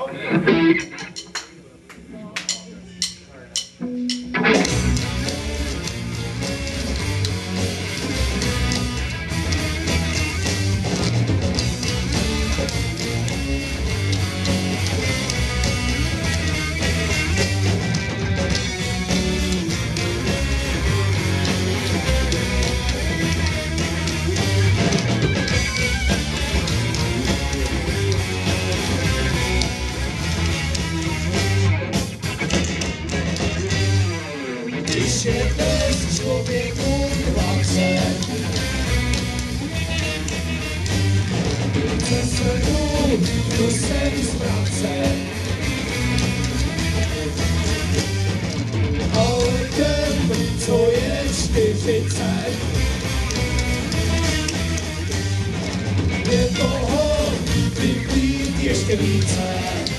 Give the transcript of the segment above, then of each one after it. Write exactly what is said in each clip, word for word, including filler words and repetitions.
Když je bez člověku dvace, přesledu do sem z práce, ale těm, co je čtyřicet, je toho vyplít ještě více.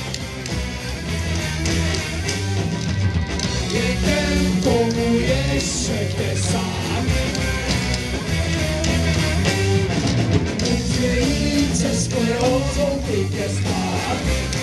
Je ten, komu je šedesát, může jít se sklerózou klidně spát.